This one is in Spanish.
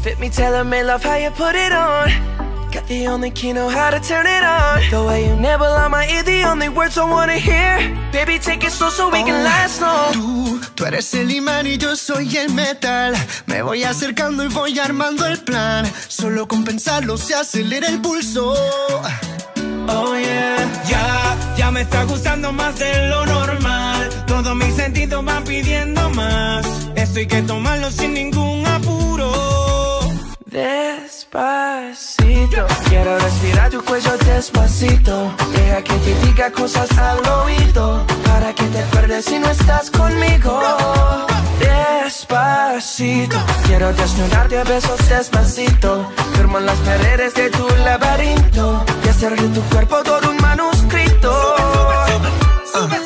Fit me, telling me love how you put it on. Got the only key, know how to turn it on. The way you nibble on my ear, the only words I wanna hear. Baby, take it slow so we can last long. Tú eres el imán y yo soy el metal. Me voy acercando y voy armando el plan. Solo con pensarlo se acelera el pulso. Oh yeah, ya me está gustando más de lo normal. Todos mis sentidos van pidiendo más. Esto hay que tomarlo sin ningún apuro. Despacito, quiero respirar tu cuello despacito. Deja que te diga cosas al oído, para que te acuerdes si no estás conmigo. Despacito, quiero desnudarte a besos despacito. Firmo en las paredes de tu laberinto y hacer de tu cuerpo todo un manuscrito. Sube,